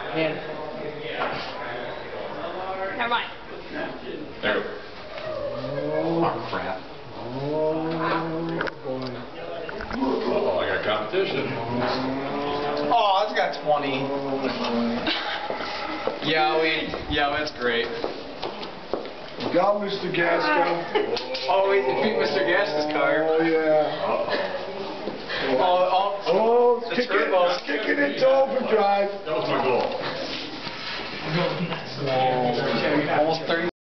And Never mind. There we go. Oh, crap. Oh, I got competition. oh, it's got 20. Yeah, that's great. Got Mr. Gaska. Oh, he beat Mr. Gaska's car. Oh, yeah. Oh, it's kicking into overdrive. That was my goal. almost 30.